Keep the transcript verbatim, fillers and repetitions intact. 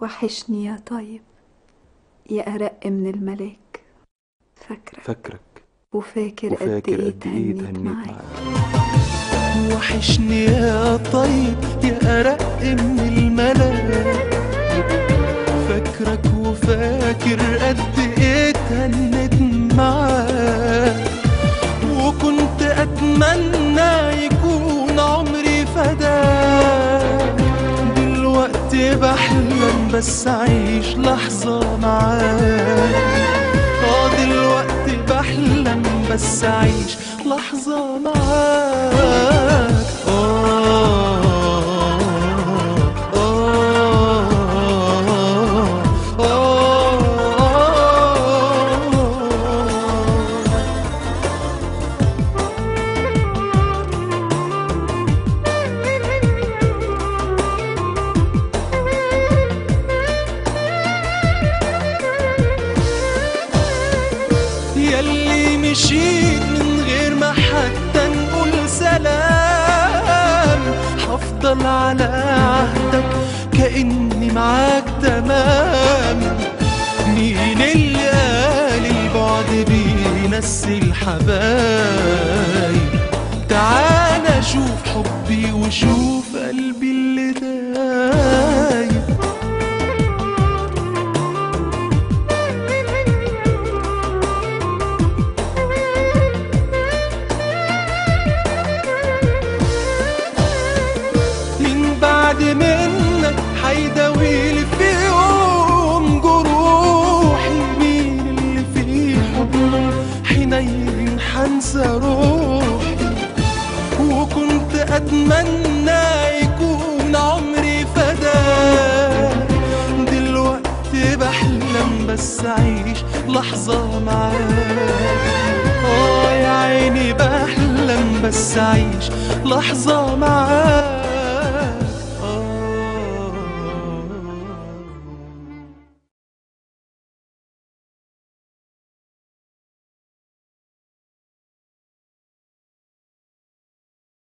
وحشني يا طيب، يا أرق من الملاك. فاكرك فاكرك وفاكر قد وفاكر إيه قد ايه تهنيت تهنيت معاك. معاك. وحشني يا طيب يا أرق من الملاك. فاكرك وفاكر قد ايه تهنيت معاك. وكنت أتمنى يكون عمري فداك. دلوقتي بحلم بس أعيش لحظة معاك. اه دلوقتي بحلم بس أعيش لحظة معاك. آه آه آه آه. ياللي مشيت من غير ما حتى نقول سلام. هفضل على عهدك كأني معاك تمام. مين اللي قال البعد بينسي الحبايب؟ تعال شوف حبي وشوف قلبي اللي دايب. بعد منك حيداويلي في يوم جروحي. مين اللي في حضنك حنين حنسى روحي. وكنت أتمنى يكون عمري فداك. دلوقتي بحلم بس أعيش لحظة معاك. آه يا عيني بحلم بس أعيش لحظة معاك.